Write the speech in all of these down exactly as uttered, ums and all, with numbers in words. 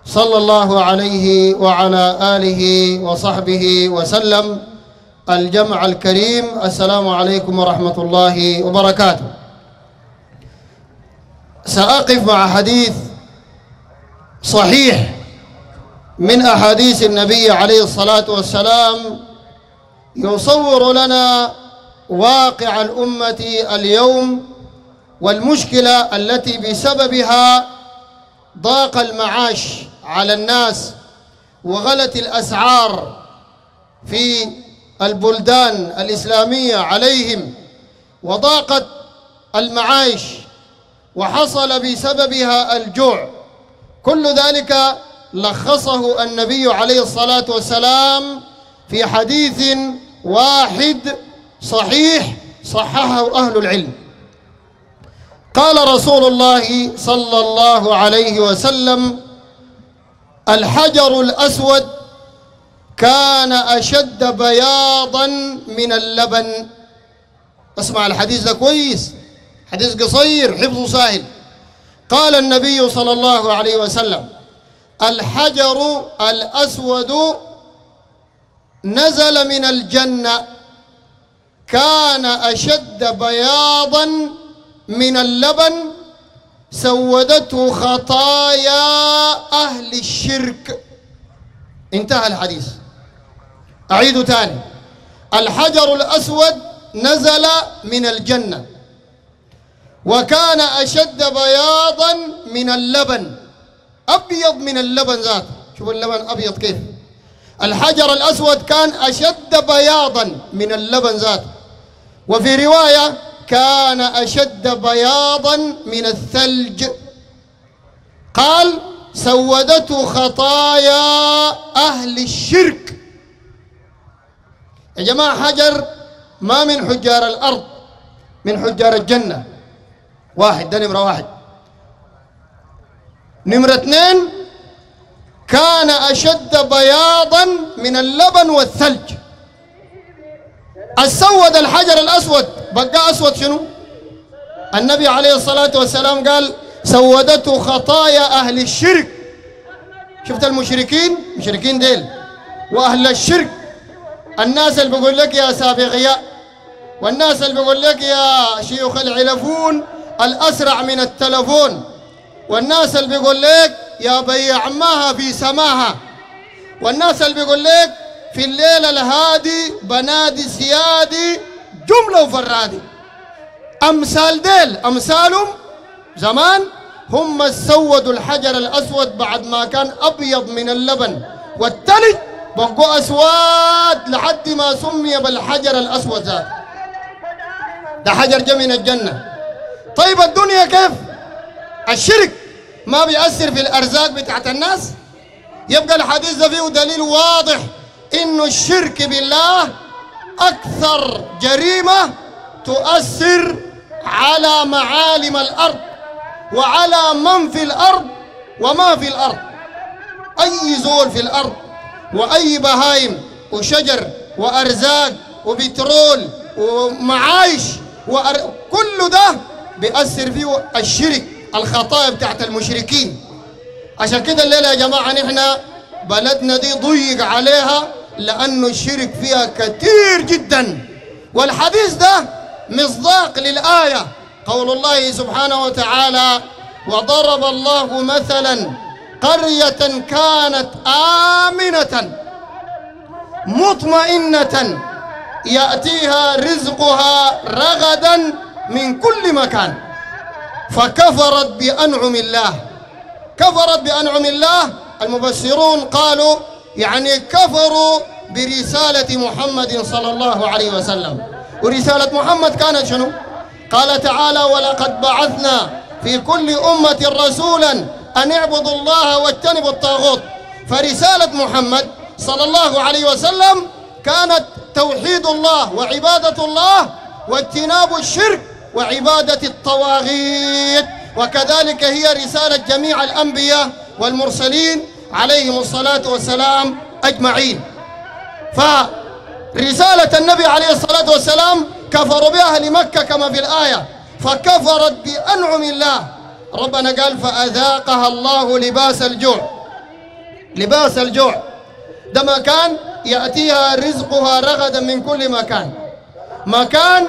صلى الله عليه وعلى آله وصحبه وسلم. الجمع الكريم، السلام عليكم ورحمة الله وبركاته. سأقف مع حديث صحيح من أحاديث النبي عليه الصلاة والسلام يصور لنا واقع الأمة اليوم والمشكلة التي بسببها ضاق المعاش على الناس وغلت الأسعار في البلدان الإسلامية عليهم، وضاقت المعايش وحصل بسببها الجوع. كل ذلك لخصه النبي عليه الصلاة والسلام في حديث واحد صحيح صححه أهل العلم. قال رسول الله صلى الله عليه وسلم: الحجر الأسود كان أشد بياضا من اللبن. اسمع الحديث ده كويس، حديث قصير حفظه سهل. قال النبي صلى الله عليه وسلم: الحجر الأسود نزل من الجنة كان أشد بياضا من اللبن سودته خطايا أهل الشرك. انتهى الحديث. أعيد تاني: الحجر الأسود نزل من الجنة وكان أشد بياضا من اللبن، أبيض من اللبن ذاته. شوف اللبن أبيض كيف. الحجر الأسود كان أشد بياضا من اللبن ذاته. وفي رواية: كان أشد بياضا من الثلج. قال: سودته خطايا أهل الشرك. يا جماعة، حجر ما من حجار الأرض، من حجار الجنة. واحد، ده نمرة واحد. نمرة اثنين: كان أشد بياضا من اللبن والثلج. السود الحجر الأسود بقى أسود شنو؟ النبي عليه الصلاة والسلام قال: سودته خطايا أهل الشرك. شفت المشركين؟ مشركين ديل وأهل الشرك، الناس اللي بيقول لك يا سابغياء، والناس اللي بيقول لك يا شيوخ العلفون الأسرع من التلفون، والناس اللي بيقول لك يا بيع ماها في سماها، والناس اللي بيقول لك في الليل الهادي بنادي سيادي جملة وفرادي. أمثال ديل أمثالهم زمان هم سودوا الحجر الأسود بعد ما كان أبيض من اللبن والتلج، بقوا أسواد لحد ما سمي بالحجر الأسود ذات. ده حجر جاء من الجنة. طيب الدنيا كيف؟ الشرك ما بيأثر في الأرزاق بتاعت الناس؟ يبقى الحديث ده فيه دليل واضح إنه الشرك بالله أكثر جريمة تؤثر على معالم الأرض وعلى من في الأرض وما في الأرض. أي زول في الأرض وأي بهايم وشجر وأرزاق وبترول ومعايش وأر... كل ده بيأثر فيه الشرك، الخطايا بتاعت المشركين. عشان كده الليلة يا جماعة نحن بلدنا دي ضيق عليها لأنه الشرك فيها كثير جدا. والحديث ده مصداق للآية، قول الله سبحانه وتعالى: وضرب الله مثلا قرية كانت آمنة مطمئنة يأتيها رزقها رغدا من كل مكان فكفرت بأنعم الله. كفرت بأنعم الله، المفسرون قالوا يعني كفروا برسالة محمد صلى الله عليه وسلم. ورسالة محمد كانت شنو؟ قال تعالى: ولقد بعثنا في كل أمة رسولا أن اعبدوا الله واجتنبوا الطاغوت. فرسالة محمد صلى الله عليه وسلم كانت توحيد الله وعبادة الله واجتناب الشرك وعبادة الطواغيت. وكذلك هي رسالة جميع الأنبياء والمرسلين عليهم الصلاة والسلام أجمعين. فرسالة النبي عليه الصلاة والسلام كفروا بها أهل مكة كما في الآية، فكفرت بأنعم الله. ربنا قال: فأذاقها الله لباس الجوع لباس الجوع ده مكان يأتيها رزقها رغدا من كل مكان، مكان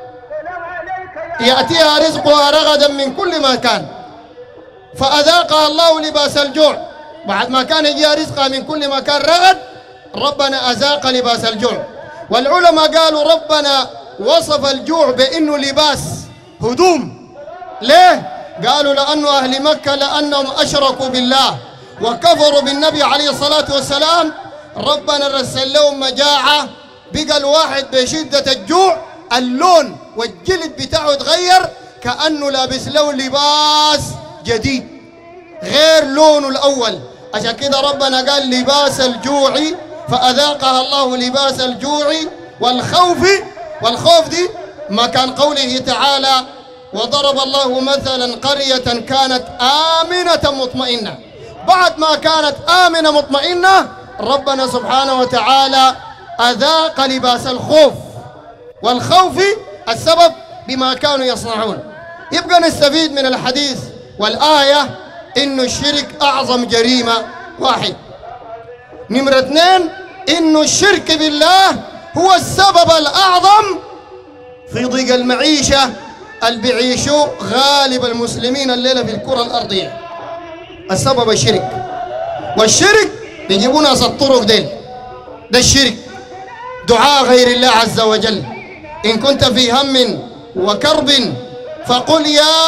يأتيها رزقها رغدا من كل مكان، فأذاقها الله لباس الجوع. بعد ما كان يجيها رزقها من كل مكان رغد، ربنا أذاق لباس الجوع. والعلماء قالوا ربنا وصف الجوع بأنه لباس هدوم. ليه؟ قالوا لأنه أهل مكة لأنهم أشركوا بالله وكفروا بالنبي عليه الصلاة والسلام، ربنا رسل لهم مجاعة، بقى الواحد بشدة الجوع اللون والجلد بتاعه تغير كأنه لابس له لباس جديد غير لونه الأول. عشان كده ربنا قال لباس الجوع، فأذاقها الله لباس الجوع والخوف. والخوف دي ما كان قوله تعالى وضرب الله مثلا قرية كانت آمنة مطمئنة. بعد ما كانت آمنة مطمئنة ربنا سبحانه وتعالى أذاق لباس الخوف، والخوف السبب بما كانوا يصنعون. يبقى نستفيد من الحديث والآية إنه الشرك أعظم جريمة واحد. نمرة اثنين إنه الشرك بالله هو السبب الأعظم في ضيق المعيشة اللي بيعيشوا غالب المسلمين الليلة في الكرة الأرضية. السبب الشرك، والشرك بيجيبوا ناس الطرق ديل، ده الشرك. دعاء غير الله عز وجل. إن كنت في هم وكرب فقل يا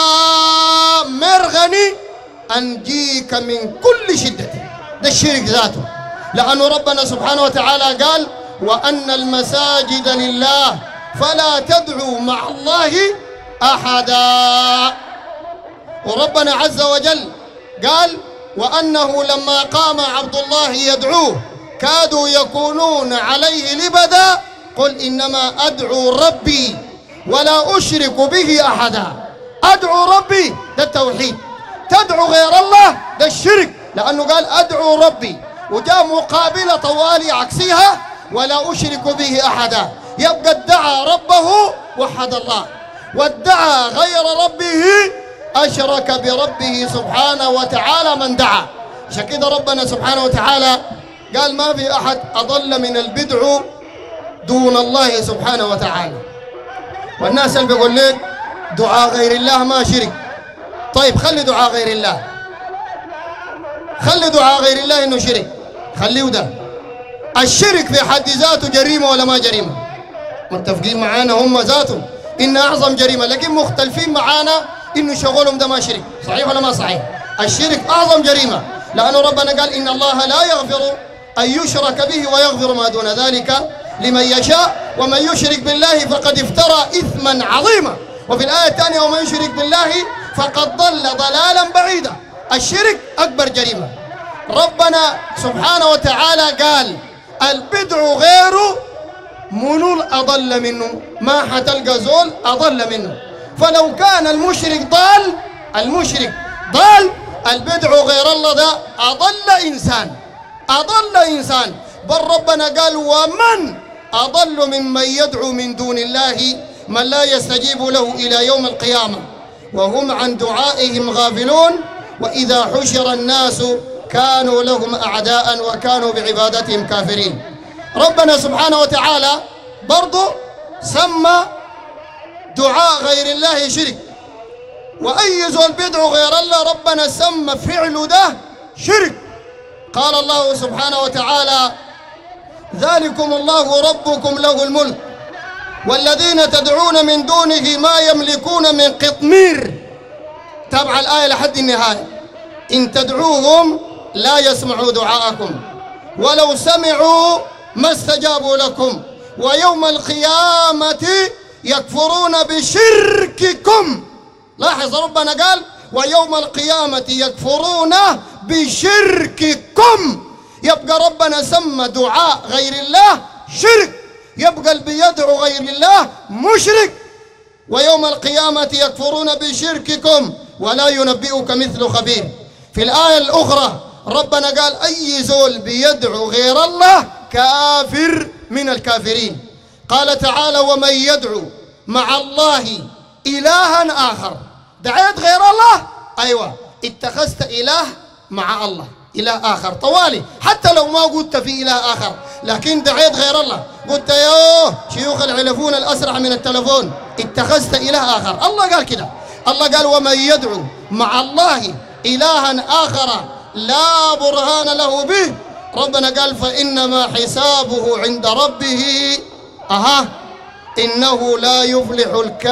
مرغني أنجيك من كل شدة، ده الشرك ذاته. لأن ربنا سبحانه وتعالى قال وأن المساجد لله فلا تدعوا مع الله أحدا. وربنا عز وجل قال وأنه لما قام عبد الله يدعوه كادوا يكونون عليه لبدا قل إنما أدعو ربي ولا أشرك به أحدا. أدعو ربي ده التوحيد، تدعو غير الله ده الشرك، لأنه قال أدعو ربي وجاء مقابلة طوالي عكسها ولا أشرك به أحدا. يبقى ادعى ربه وحد الله، وادعى غير ربه أشرك بربه سبحانه وتعالى من دعا. عشان كده ربنا سبحانه وتعالى قال ما في أحد أضل من البدع دون الله سبحانه وتعالى. والناس اللي بيقول لك دعاء غير الله ما شرك، طيب خلي دعاء غير الله، خلي دعاء غير الله إنه شرك، خليه ده. الشرك في حد ذاته جريمة ولا ما جريمة؟ متفقين معانا هم ذاتهم إن أعظم جريمة، لكن مختلفين معانا إنه شغلهم ده ما شرك. صحيح ولا ما صحيح؟ الشرك أعظم جريمة، لأنه ربنا قال إن الله لا يغفر أن يشرك به ويغفر ما دون ذلك لمن يشاء ومن يشرك بالله فقد افترى إثما عظيما. وفي الآية الثانية ومن يشرك بالله فقد ضل ضلالا بعيدا. الشرك أكبر جريمة. ربنا سبحانه وتعالى قال البدع غيره منو أضل منه؟ ما حتلقى زول أضل منه. فلو كان المشرك ضال، المشرك ضال، البدع غير الله ده أضل إنسان، أضل إنسان. بل ربنا قال ومن أضل ممن يدعو من دون الله من لا يستجيب له إلى يوم القيامة وهم عن دعائهم غافلون وإذا حشر الناس كانوا لهم أعداء وكانوا بعبادتهم كافرين. ربنا سبحانه وتعالى برضو سمى دعاء غير الله شرك، وأي زول بيدعو غير الله ربنا سمى فعله ده شرك. قال الله سبحانه وتعالى ذلكم الله ربكم له الملك والذين تدعون من دونه ما يملكون من قطمير. تابع الآية لحد النهاية. إن تدعوهم لا يسمعوا دعاءكم ولو سمعوا ما استجابوا لكم ويوم القيامة يكفرون بشرككم. لاحظ ربنا قال ويوم القيامة يكفرون بشرككم. يبقى ربنا سمى دعاء غير الله شرك، يبقى اللي بيدعو غير الله مشرك. ويوم القيامة يكفرون بشرككم ولا ينبئك مثل خبير. في الآية الأخرى ربنا قال أي زول بيدعو غير الله كافر من الكافرين. قال تعالى ومن يدعو مع الله إلها آخر. دعيت غير الله، أيوة اتخذت إله مع الله إله آخر طوالي، حتى لو ما قلت في إله آخر لكن دعيت غير الله، قلت يا شيوخ العلفون الأسرع من التلفون، اتخذت إله آخر. الله قال كده، الله قال ومن يدعو مع الله إلها آخر لا برهان له به، ربنا قال فإنما حسابه عند ربه أها إنه لا يفلح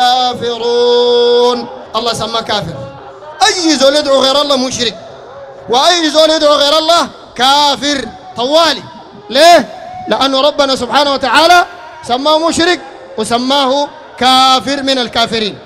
الكافرون. الله سماه كافر. أي زول يدعو غير الله مشرك، وأي زول يدعو غير الله كافر طوالي. ليه؟ لأنه ربنا سبحانه وتعالى سماه مشرك وسماه كافر من الكافرين.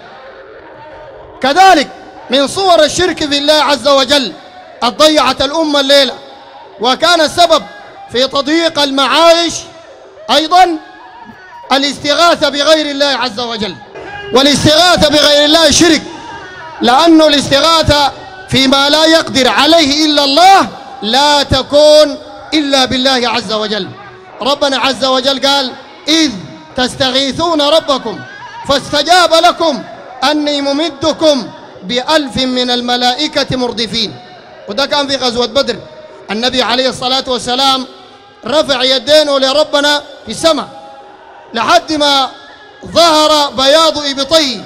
كذلك من صور الشرك في الله عز وجل ضيعت الأمة الليلة، وكان السبب في تضييق المعايش أيضا الاستغاثة بغير الله عز وجل. والاستغاثة بغير الله شرك، لأنه الاستغاثة فيما لا يقدر عليه إلا الله لا تكون إلا بالله عز وجل. ربنا عز وجل قال إذ تستغيثون ربكم فاستجاب لكم أني ممدكم بألف من الملائكة مردفين. وده كان في غزوة بدر، النبي عليه الصلاة والسلام رفع يدينه لربنا في السماء لحد ما ظهر بياض إبطيه،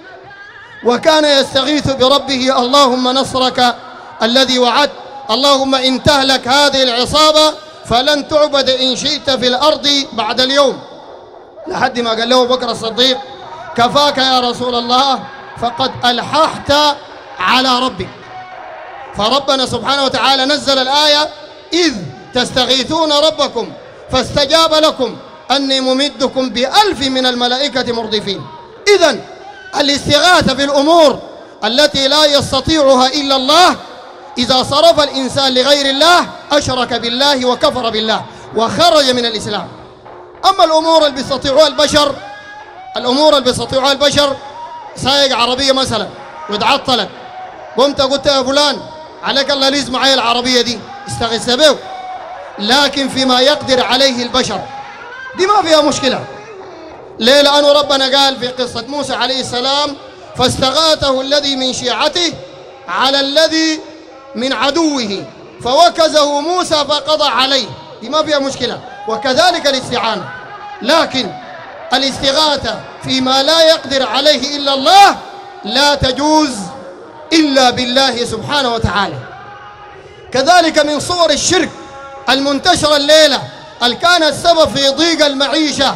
وكان يستغيث بربه اللهم نصرك الذي وعدت، اللهم إن تهلك هذه العصابة فلن تعبد إن شئت في الأرض بعد اليوم، لحد ما قال له بكر الصديق كفاك يا رسول الله فقد ألححت على ربك. فربنا سبحانه وتعالى نزل الآية إذ تستغيثون ربكم فاستجاب لكم أني ممدكم بألف من الملائكة مردفين. إذن الاستغاثة بالأمور التي لا يستطيعها إلا الله، إذا صرف الإنسان لغير الله أشرك بالله وكفر بالله وخرج من الإسلام. أما الأمور اللي بيستطيعها البشر، الأمور اللي بيستطيعها البشر، سايق عربية مثلا واتعطلت، قمت قلت يا فلان عليك الله ليز معي العربية دي، استغيث به. لكن فيما يقدر عليه البشر دي ما فيها مشكلة. ليه؟ لأنه ربنا قال في قصة موسى عليه السلام فاستغاثه الذي من شيعته على الذي من عدوه فوكزه موسى فقضى عليه، دي ما فيها مشكلة. وكذلك الاستعانة، لكن الاستغاثة فيما لا يقدر عليه إلا الله لا تجوز إلا بالله سبحانه وتعالى. كذلك من صور الشرك المنتشرة الليلة اللي كان السبب في ضيق المعيشة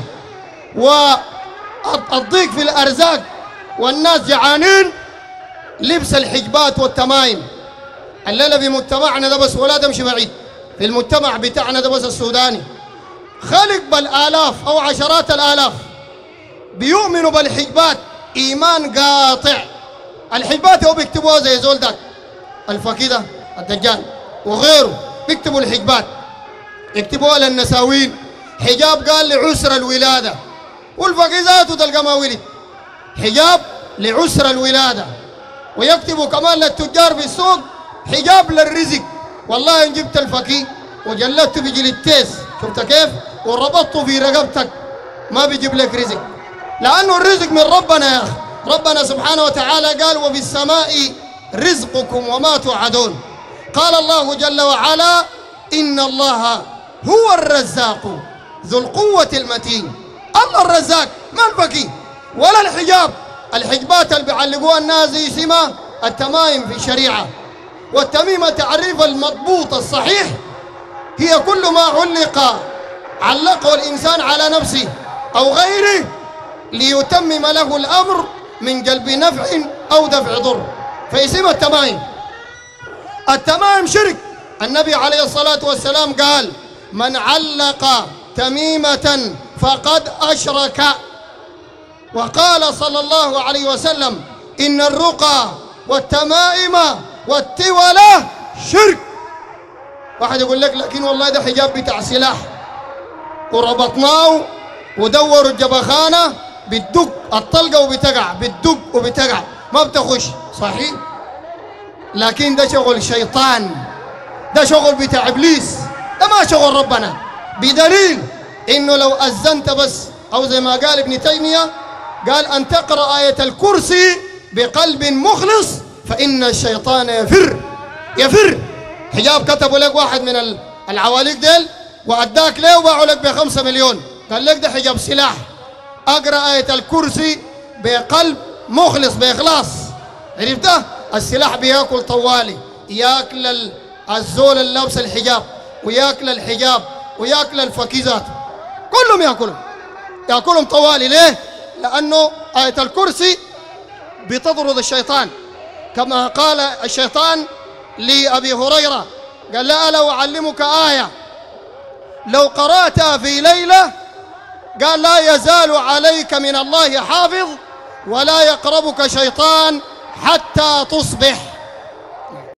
والضيق في الأرزاق والناس جعانين، لبس الحجبات والتمايم. الليلة في مجتمعنا ده بس، ولا تمشي بعيد، في المجتمع بتاعنا ده بس السوداني خلق بالآلاف أو عشرات الآلاف بيؤمنوا بالحجبات إيمان قاطع. الحجبات هو بيكتبوها زي زول داك الفقيدة الدجال وغيره، بيكتبوا الحجبات، يكتبوها للنساوين. حجاب قال لعسر الولادة، والفقيدات تلقى ما ولد، حجاب لعسر الولادة. ويكتبوا كمان للتجار في السوق حجاب للرزق. والله إن جبت الفقيه وجلدته بجلدتيس، شفت كيف؟ وربطته في رقبتك ما بيجيب لك رزق، لأنه الرزق من ربنا يا أخي. ربنا سبحانه وتعالى قال وفي السماء رزقكم وما توعدون. قال الله جل وعلا إن الله هو الرزاق ذو القوة المتين. الله الرزاق، ما الفقيه ولا الحجاب. الحجبات اللي بيعلقوها الناس زي سما التمايم في الشريعة. والتميمة تعريف المضبوط الصحيح هي كل ما علق علقه الإنسان على نفسه أو غيره ليتمم له الأمر من جلب نفع أو دفع ضر، فيسمى التمايم. التمايم شرك. النبي عليه الصلاة والسلام قال من علق تميمة فقد أشرك. وقال صلى الله عليه وسلم إن الرقى والتمائم والتولة شرك. واحد يقول لك لكن والله ده حجاب بتاع سلاح وربطناه ودوروا الجبخانة بتدق الطلقة وبتقع، بتدق وبتقع ما بتخش، صحيح؟ لكن ده شغل شيطان، ده شغل بتاع إبليس، ده ما شغل ربنا. بدليل إنه لو أذنت بس، أو زي ما قال ابن تيمية قال أن تقرأ آية الكرسي بقلب مخلص فإن الشيطان يفر يفر حجاب كتبوا لك واحد من العواليق ديل وأداك ليه وباعوا لك بخمسة مليون، قال لك ده حجاب سلاح. أقرأ آية الكرسي بقلب مخلص بإخلاص، عرفتها؟ السلاح بياكل طوالي، ياكل الزول اللي لابس الحجاب وياكل الحجاب وياكل الفكيزات، كلهم ياكلهم ياكلهم طوالي. ليه؟ لأنه آية الكرسي بتطرد الشيطان، كما قال الشيطان لأبي هريرة، قال لا لو أعلمك آية لو قرأتها في ليلة قال لا يزال عليك من الله حافظ ولا يقربك شيطان حتى تصبح.